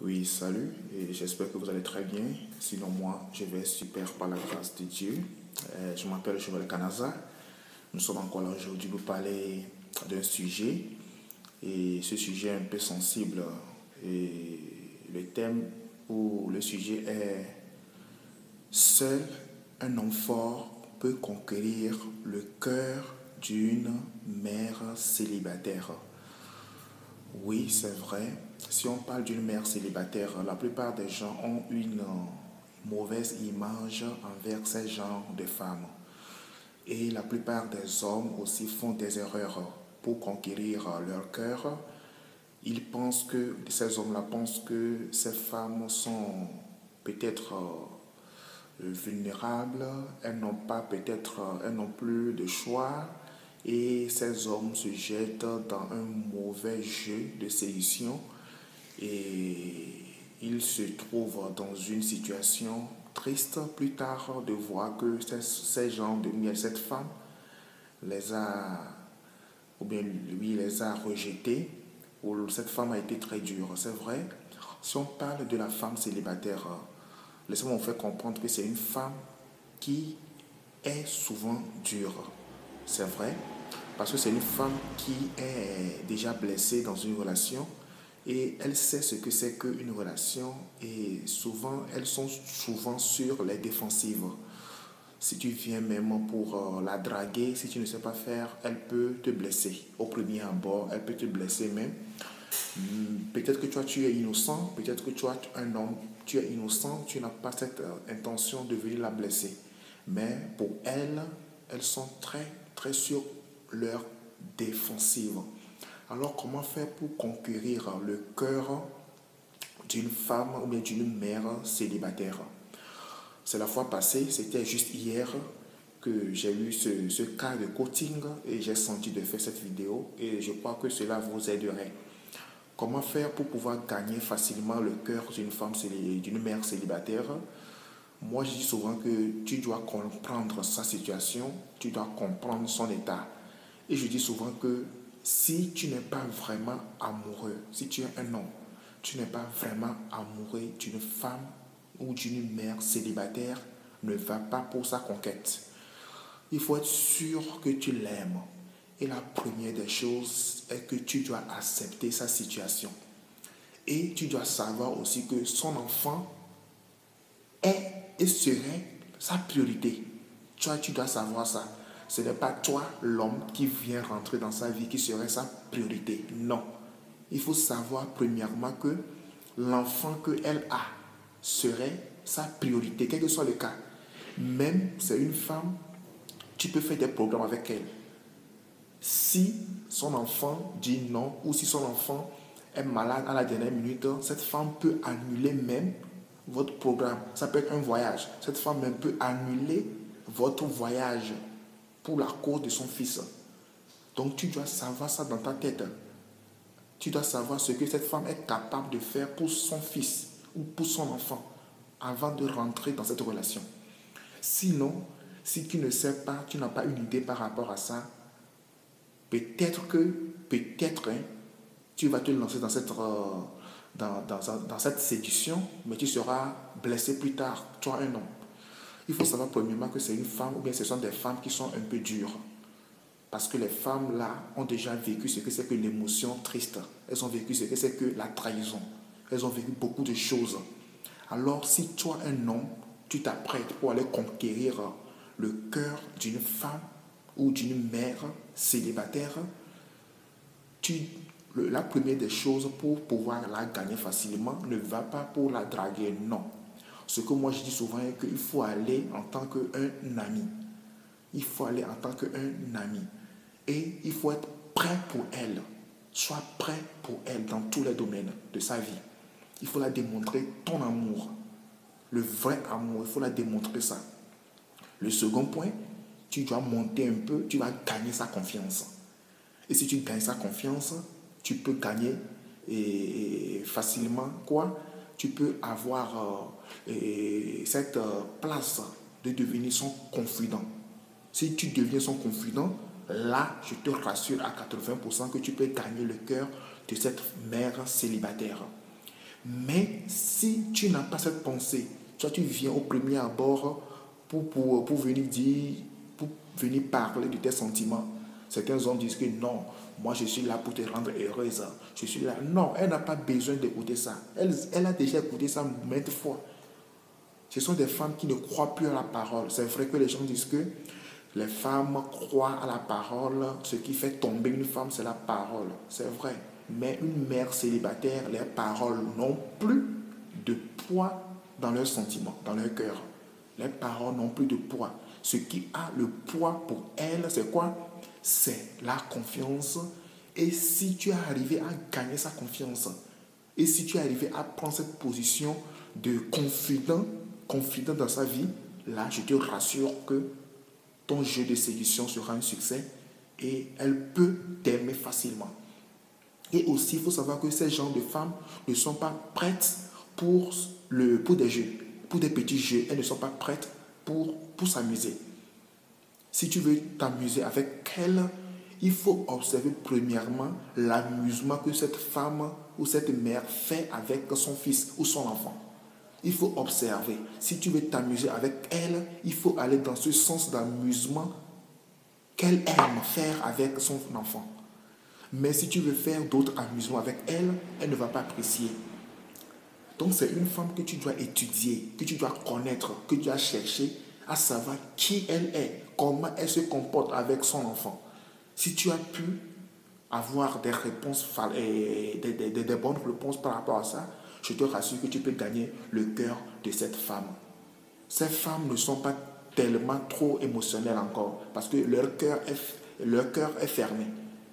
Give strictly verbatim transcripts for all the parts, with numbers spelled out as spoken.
Oui, salut, et j'espère que vous allez très bien. Sinon, moi, je vais super par la grâce de Dieu. Euh, je m'appelle Joël Canaza. Nous sommes encore là aujourd'hui pour parler d'un sujet, et ce sujet est un peu sensible. Et le thème ou le sujet est: seul un homme fort peut conquérir le cœur d'une mère célibataire. Oui, c'est vrai. Si on parle d'une mère célibataire, la plupart des gens ont une euh, mauvaise image envers ces genres de femmes. Et la plupart des hommes aussi font des erreurs pour conquérir euh, leur cœur. Ils pensent que, ces hommes-là pensent que ces femmes sont peut-être euh, vulnérables, elles n'ont pas peut-être, euh, elles n'ont plus de choix, et ces hommes se jettent dans un mauvais jeu de séduction et ils se trouvent dans une situation triste plus tard de voir que ces, ces gens, de, cette femme les a, ou bien lui les a rejetés, ou cette femme a été très dure. C'est vrai, si on parle de la femme célibataire, laissez-moi vous faire comprendre que c'est une femme qui est souvent dure. C'est vrai, parce que c'est une femme qui est déjà blessée dans une relation et elle sait ce que c'est qu'une relation, et souvent, elles sont souvent sur les défensives. Si tu viens même pour euh, la draguer, si tu ne sais pas faire, elle peut te blesser. Au premier abord, elle peut te blesser même. Hmm, Peut-être que toi, tu es innocent, peut-être que toi, tu es un homme, tu es innocent, tu n'as pas cette euh, intention de venir la blesser. Mais pour elles, elles sont très, très sur leur défensive. Alors, comment faire pour conquérir le cœur d'une femme ou bien d'une mère célibataire? C'est la fois passée, c'était juste hier que j'ai eu ce, ce cas de coaching et j'ai senti de faire cette vidéo, et je crois que cela vous aiderait. Comment faire pour pouvoir gagner facilement le cœur d'une femme, d'une mère célibataire? Moi, je dis souvent que tu dois comprendre sa situation, tu dois comprendre son état. Et je dis souvent que si tu n'es pas vraiment amoureux, si tu es un homme, tu n'es pas vraiment amoureux d'une femme ou d'une mère célibataire, ne va pas pour sa conquête. Il faut être sûr que tu l'aimes. Et la première des choses est que tu dois accepter sa situation. Et tu dois savoir aussi que son enfant est et serait sa priorité. Toi, tu dois savoir ça. Ce n'est pas toi, l'homme, qui vient rentrer dans sa vie, qui serait sa priorité. Non. Il faut savoir premièrement que l'enfant qu'elle a serait sa priorité, quel que soit le cas. Même si c'est une femme, tu peux faire des programmes avec elle. Si son enfant dit non, ou si son enfant est malade à la dernière minute, cette femme peut annuler même votre programme. Ça peut être un voyage. Cette femme même peut annuler votre voyage pour la cause de son fils. Donc tu dois savoir ça dans ta tête. Tu dois savoir ce que cette femme est capable de faire pour son fils ou pour son enfant avant de rentrer dans cette relation. Sinon, si tu ne sais pas, tu n'as pas une idée par rapport à ça, peut-être que, peut-être, hein, tu vas te lancer dans cette, euh, dans, dans, dans cette séduction, mais tu seras blessé plus tard, toi un homme. Il faut savoir premièrement que c'est une femme, ou bien ce sont des femmes qui sont un peu dures. Parce que les femmes là ont déjà vécu ce que c'est que l'émotion triste. Elles ont vécu ce que c'est que la trahison. Elles ont vécu beaucoup de choses. Alors si toi, un homme, tu t'apprêtes pour aller conquérir le cœur d'une femme ou d'une mère célibataire, tu, le, la première des choses pour pouvoir la gagner facilement, ne va pas pour la draguer, non. Ce que moi je dis souvent est qu'il faut aller en tant qu'un ami. Il faut aller en tant qu'un ami. Et il faut être prêt pour elle. Sois prêt pour elle dans tous les domaines de sa vie. Il faut la démontrer ton amour. Le vrai amour, il faut la démontrer ça. Le second point, tu dois monter un peu, tu vas gagner sa confiance. Et si tu gagnes sa confiance, tu peux gagner et, et facilement quoi? Tu peux avoir euh, et, cette euh, place de devenir son confident. Si tu deviens son confident, là, je te rassure à quatre-vingts pour cent que tu peux gagner le cœur de cette mère célibataire. Mais si tu n'as pas cette pensée, toi tu viens au premier abord pour, pour, pour venir dire, pour venir parler de tes sentiments. Certains hommes disent que non, moi je suis là pour te rendre heureuse. Je suis là. Non, elle n'a pas besoin d'écouter ça. Elle, elle a déjà écouté ça maintes fois. Ce sont des femmes qui ne croient plus à la parole. C'est vrai que les gens disent que les femmes croient à la parole. Ce qui fait tomber une femme, c'est la parole. C'est vrai. Mais une mère célibataire, les paroles n'ont plus de poids dans leurs sentiments, dans leur cœur. Les paroles n'ont plus de poids. Ce qui a le poids pour elle, c'est quoi? C'est la confiance. Et si tu es arrivé à gagner sa confiance, et si tu es arrivé à prendre cette position de confident, confident dans sa vie, là, je te rassure que ton jeu de séduction sera un succès et elle peut t'aimer facilement. Et aussi, il faut savoir que ces genres de femmes ne sont pas prêtes pour, le, pour des jeux, pour des petits jeux. Elles ne sont pas prêtes pour, pour s'amuser. Si tu veux t'amuser avec elle, il faut observer premièrement l'amusement que cette femme ou cette mère fait avec son fils ou son enfant. Il faut observer. Si tu veux t'amuser avec elle, il faut aller dans ce sens d'amusement qu'elle aime faire avec son enfant. Mais si tu veux faire d'autres amusements avec elle, elle ne va pas apprécier. Donc c'est une femme que tu dois étudier, que tu dois connaître, que tu dois chercher à savoir qui elle est, comment elle se comporte avec son enfant. Si tu as pu avoir des réponses, des, des, des, des bonnes réponses par rapport à ça, je te rassure que tu peux gagner le cœur de cette femme. Ces femmes ne sont pas tellement trop émotionnelles encore parce que leur cœur est, leur cœur est fermé.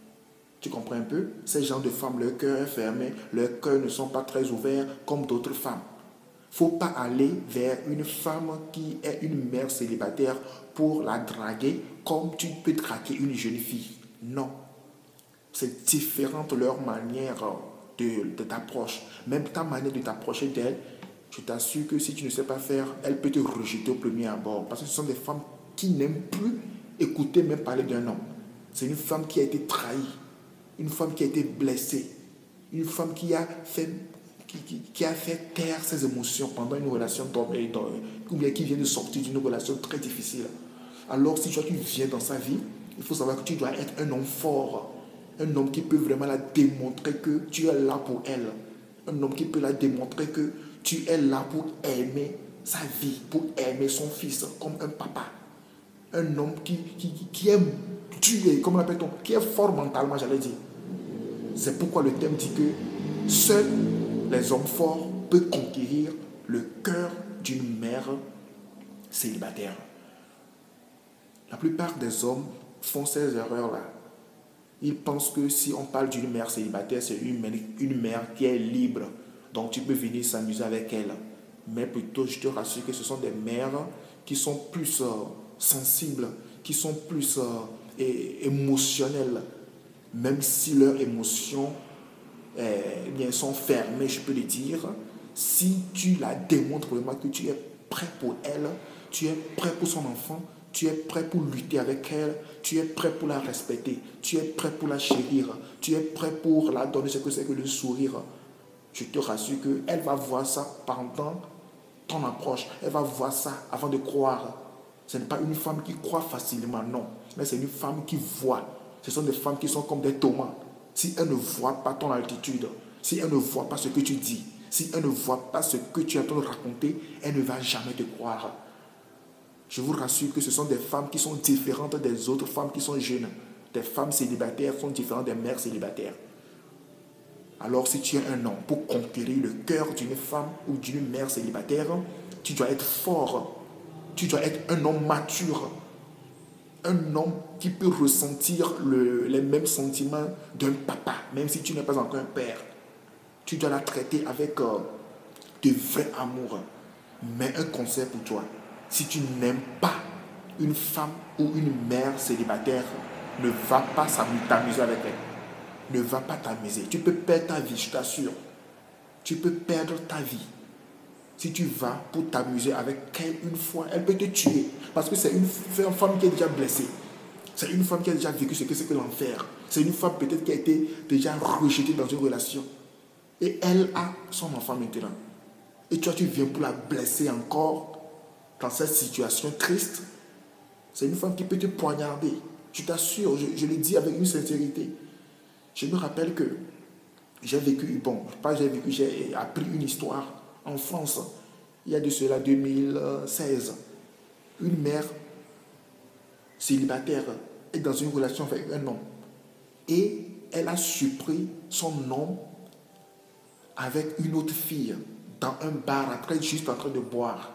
Tu comprends un peu? Ces gens de femmes, leur cœur est fermé, leurs cœurs ne sont pas très ouverts comme d'autres femmes. Il ne faut pas aller vers une femme qui est une mère célibataire pour la draguer comme tu peux draguer une jeune fille. Non. C'est différent de leur manière de, de t'approche. Même ta manière de t'approcher d'elle, je t'assure que si tu ne sais pas faire, elle peut te rejeter au premier abord. Parce que ce sont des femmes qui n'aiment plus écouter même parler d'un homme. C'est une femme qui a été trahie. Une femme qui a été blessée. Une femme qui a fait, qui, qui, qui a fait taire ses émotions pendant une relation d'homme et d'homme, ou bien qui vient de sortir d'une relation très difficile. Alors si toi tu viens dans sa vie, il faut savoir que tu dois être un homme fort. Un homme qui peut vraiment la démontrer que tu es là pour elle. Un homme qui peut la démontrer que tu es là pour aimer sa vie, pour aimer son fils comme un papa. Un homme qui, qui, qui est tué, comment l'appelle-t-on, qui est fort mentalement, j'allais dire. C'est pourquoi le thème dit que seuls les hommes forts peuvent conquérir le cœur d'une mère célibataire. La plupart des hommes font ces erreurs-là. Ils pensent que si on parle d'une mère célibataire, c'est une mère, une mère qui est libre. Donc tu peux venir s'amuser avec elle. Mais plutôt, je te rassure que ce sont des mères qui sont plus euh, sensibles, qui sont plus euh, é- émotionnelles. Même si leurs émotions eh, bien, sont fermées, je peux le dire. Si tu la démontres vraiment que tu es prêt pour elle, tu es prêt pour son enfant, tu es prêt pour lutter avec elle, tu es prêt pour la respecter, tu es prêt pour la chérir, tu es prêt pour la donner ce que c'est que le sourire. Je te rassure qu'elle va voir ça pendant ton approche. Elle va voir ça avant de croire. Ce n'est pas une femme qui croit facilement, non. Mais c'est une femme qui voit. Ce sont des femmes qui sont comme des tomates. Si elle ne voit pas ton altitude, si elle ne voit pas ce que tu dis, si elle ne voit pas ce que tu es en train de raconter, elle ne va jamais te croire. Je vous rassure que ce sont des femmes qui sont différentes des autres femmes qui sont jeunes. Des femmes célibataires sont différentes des mères célibataires. Alors si tu es un homme, pour conquérir le cœur d'une femme ou d'une mère célibataire, tu dois être fort. Tu dois être un homme mature. Un homme qui peut ressentir le, les mêmes sentiments d'un papa, même si tu n'es pas encore un père. Tu dois la traiter avec euh, de vrai amour. Mais un conseil pour toi, si tu n'aimes pas une femme ou une mère célibataire, ne va pas t'amuser avec elle. Ne va pas t'amuser. Tu peux perdre ta vie, je t'assure. Tu peux perdre ta vie. Si tu vas pour t'amuser avec elle une fois, elle peut te tuer. Parce que c'est une, une femme qui est déjà blessée. C'est une femme qui a déjà vécu ce que c'est que l'enfer. C'est une femme peut-être qui a été déjà rejetée dans une relation. Et elle a son enfant maintenant. Et toi, tu viens pour la blesser encore dans cette situation triste. C'est une femme qui peut te poignarder. Je t'assure, je, je le dis avec une sincérité. Je me rappelle que j'ai vécu, bon, pas j'ai vécu, j'ai appris une histoire en France, il y a de cela deux mille seize. Une mère célibataire est dans une relation avec un homme. Et elle a surpris son homme avec une autre fille dans un bar, après juste en train de boire.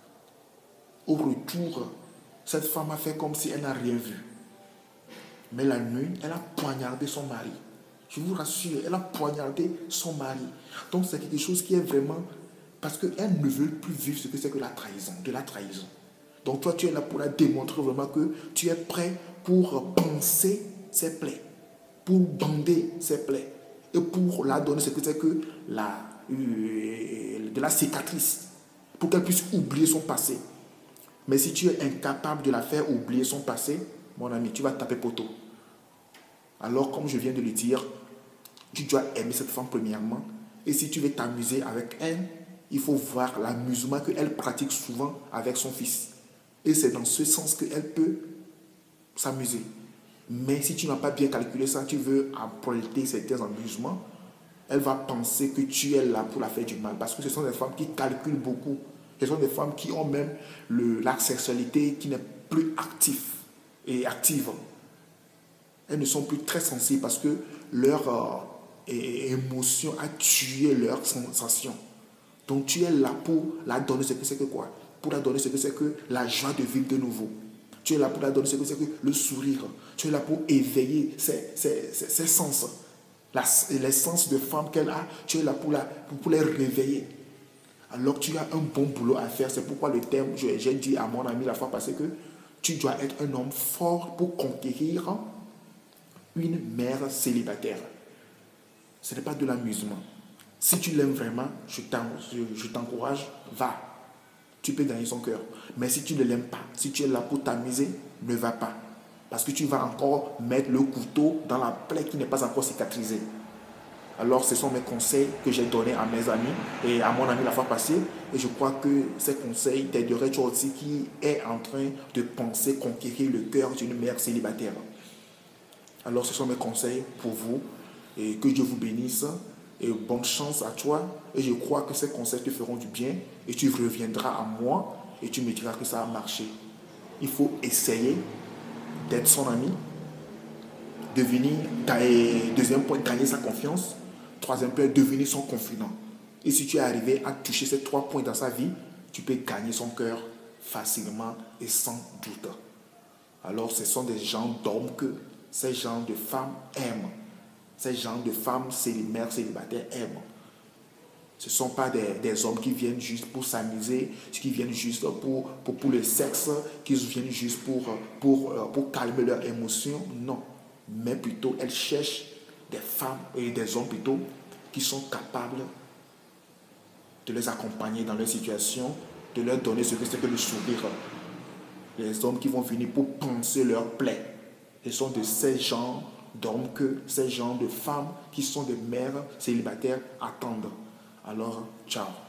Au retour, cette femme a fait comme si elle n'a rien vu. Mais la nuit, elle a poignardé son mari. Je vous rassure, elle a poignardé son mari. Donc c'est quelque chose qui est vraiment... Parce qu'elle ne veut plus vivre ce que c'est que la trahison, de la trahison. Donc toi, tu es là pour la démontrer vraiment que tu es prêt pour panser ses plaies, pour bander ses plaies et pour la donner ce que c'est que la, euh, de la cicatrice, pour qu'elle puisse oublier son passé. Mais si tu es incapable de la faire oublier son passé, mon ami, tu vas taper poteau. Alors, comme je viens de le dire, tu dois aimer cette femme premièrement. Et si tu veux t'amuser avec elle, il faut voir l'amusement qu'elle pratique souvent avec son fils. Et c'est dans ce sens qu'elle peut s'amuser. Mais si tu n'as pas bien calculé ça, tu veux apporter certains amusements, elle va penser que tu es là pour la faire du mal. Parce que ce sont des femmes qui calculent beaucoup. Ce sont des femmes qui ont même le, la sexualité qui n'est plus active et active. Elles ne sont plus très sensibles parce que leur euh, émotion a tué leur sensation. Donc tu es là pour la donner ce que c'est que quoi? Pour la donner ce que c'est que la joie de vivre de nouveau. Tu es là pour la donner ce que c'est que le sourire. Tu es là pour éveiller ses, ses, ses, ses sens. La, les sens de femme qu'elle a, tu es là pour, la, pour, pour les réveiller. Alors tu as un bon boulot à faire. C'est pourquoi le terme, j'ai dit à mon ami la fois passée que tu dois être un homme fort pour conquérir une mère célibataire. Ce n'est pas de l'amusement. Si tu l'aimes vraiment, je t'encourage, va. Tu peux gagner son cœur. Mais si tu ne l'aimes pas, si tu es là pour t'amuser, ne va pas. Parce que tu vas encore mettre le couteau dans la plaie qui n'est pas encore cicatrisée. Alors, ce sont mes conseils que j'ai donnés à mes amis et à mon ami la fois passée. Et je crois que ces conseils t'aideraient toi aussi qui est en train de penser conquérir le cœur d'une mère célibataire. Alors, ce sont mes conseils pour vous. Et que Dieu vous bénisse. Et bonne chance à toi. Et je crois que ces conseils te feront du bien. Et tu reviendras à moi et tu me diras que ça a marché. Il faut essayer d'être son ami. Devenir, deuxième point, gagner sa confiance. Troisième point, devenir son confident. Et si tu es arrivé à toucher ces trois points dans sa vie, tu peux gagner son cœur facilement et sans doute. Alors, ce sont des gens d'hommes que ces gens de femmes aiment. Ces gens de femmes mères célibataires aiment. Ce ne sont pas des, des hommes qui viennent juste pour s'amuser, qui viennent juste pour, pour, pour le sexe, qui viennent juste pour, pour, pour calmer leurs émotions. Non. Mais plutôt, elles cherchent des femmes et des hommes plutôt qui sont capables de les accompagner dans leur situation, de leur donner ce que c'est que le sourire. Les hommes qui vont venir pour panser leurs plaies. Ce sont de ces gens d'hommes que ces gens de femmes qui sont des mères célibataires attendent. Alors, ciao.